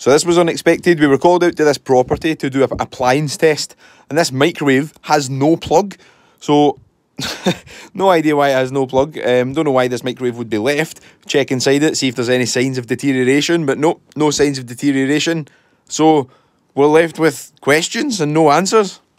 So this was unexpected. We were called out to this property to do an appliance test, and this microwave has no plug. So, no idea why it has no plug. Don't know why this microwave would be left. Check inside it, see if there's any signs of deterioration, but no signs of deterioration. So, we're left with questions and no answers.